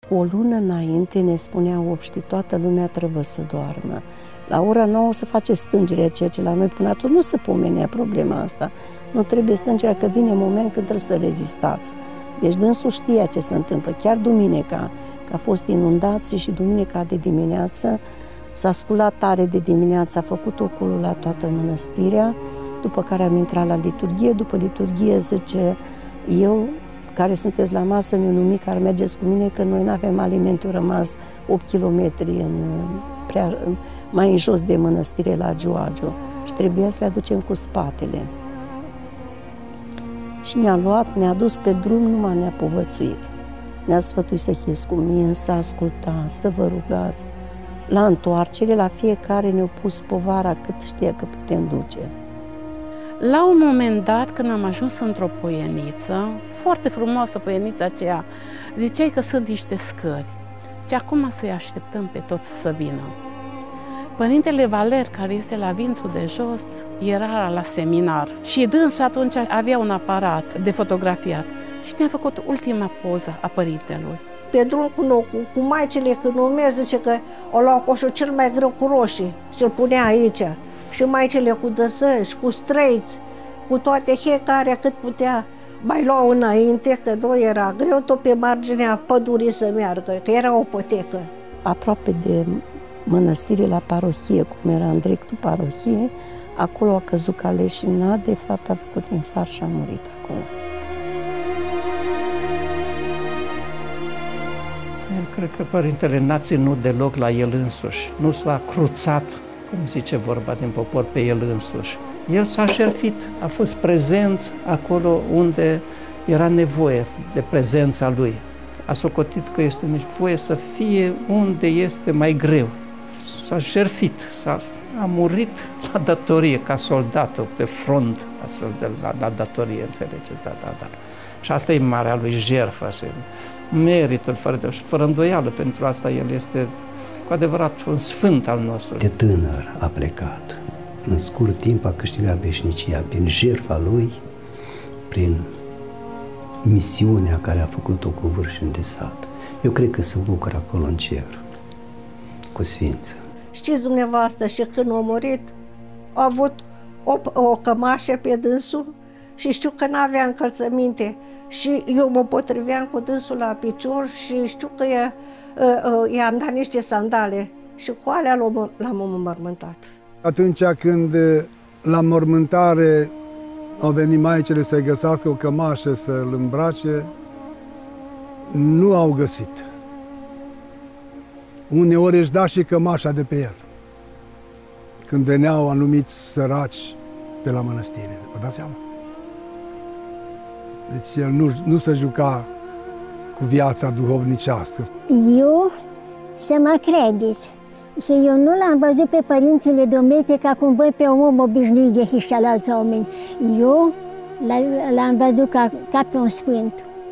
Cu o lună înainte ne spunea obștii, toată lumea trebuie să doarmă. La ora 9 se face stângerea, ceea ce la noi până atunci nu se pomenea problema asta. Nu trebuie stângerea, că vine moment când trebuie să rezistați. Deci dânsul știa ce se întâmplă. Chiar duminica, că a fost inundații și duminica de dimineață, s-a sculat tare de dimineață, a făcut oculul la toată mănăstirea, după care am intrat la liturghie. După liturghie zice, eu, care sunteți la masă, nenumic, care mergeți cu mine, că noi nu avem alimente, rămas 8 km mai în jos de mănăstire la Giuagiu și trebuia să le aducem cu spatele. Și ne-a luat, ne-a dus pe drum, numai ne-a povățuit. Ne-a sfătuit să fiți cu mine, să ascultați, să vă rugați. La întoarcere, la fiecare ne-a pus povara cât știa că putem duce. La un moment dat, când am ajuns într-o poieniță, foarte frumoasă poienița aceea, ziceai că sunt niște scări. Și acum să-i așteptăm pe toți să vină. Părintele Valer, care este la Vințul de Jos, era la seminar și dânsul atunci avea un aparat de fotografiat și ne-a făcut ultima poză a părintelui. Pe drum cu maicile, când urmează, zice că o lua coșul cel mai greu cu roșii și îl punea aici. Și maicile cu dăsăși, cu străiți, cu toate, fiecare cât putea. Mai luau înainte, că nu era greu, tot pe marginea pădurii să meargă, că era o potecă. Aproape de mănăstire la parohie, cum era în dreptul parohiei, acolo a căzut ca leșinat, de fapt a făcut infarct și a murit acolo. Eu cred că părintele n-a ținut deloc la el însuși, nu s-a cruțat, cum zice vorba din popor, pe el însuși. El s-a jertfit, a fost prezent acolo unde era nevoie de prezența lui. A socotit că este nevoie să fie unde este mai greu. S-a jertfit, a murit la datorie, ca soldatul pe front, astfel de la datorie, înțelegeți? Da. Și asta e marea lui jertfă și meritul, fără îndoială, pentru asta el este cu adevărat un sfânt al nostru. De tânăr a plecat. În scurt timp a câștigat veșnicia prin jertfa lui, prin misiunea care a făcut-o cu vârșini de sat. Eu cred că se bucură acolo în cer, cu sfință. Știți dumneavoastră, și când a murit, a avut o cămașă pe dânsul și știu că n-avea încălțăminte. Și eu mă potriveam cu dânsul la picior și știu că i-am dat niște sandale și cu alea l-am înmormântat. Atunci când la mormântare au venit maicele să-i găsească o cămașă să-l îmbrace, nu au găsit. Uneori își da și cămașa de pe el, când veneau anumiți săraci pe la mănăstire. Vă dați seama? Deci el nu se juca cu viața duhovnicească. Eu, să mă credeți, că eu nu l-am văzut pe părințile Domete ca cum văd pe un om obișnuit de și alți oameni. Eu l-am văzut ca pe un sfânt.